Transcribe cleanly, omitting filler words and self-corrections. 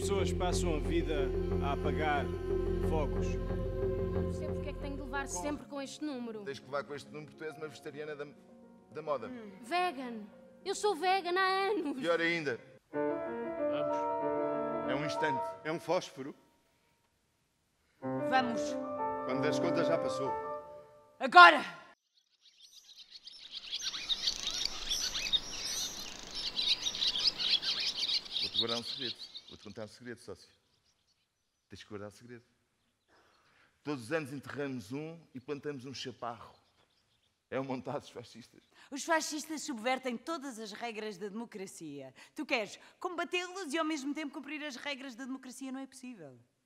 pessoas passam a vida a apagar fogos. Não percebo porque é que tenho de levar sempre com este número. Tens que levar com este número, tu és uma vegetariana da moda. Vegan. Eu sou vegan há anos. Pior ainda. Vamos. É um instante. É um fósforo. Vamos. Quando deres conta já passou. Agora! Vou-te guardar um segredo. Vou-te contar um segredo, sócio. Tens que guardar o segredo. Todos os anos enterramos um e plantamos um chaparro. É um montado dos fascistas. Os fascistas subvertem todas as regras da democracia. Tu queres combatê-los e ao mesmo tempo cumprir as regras da democracia? Não é possível.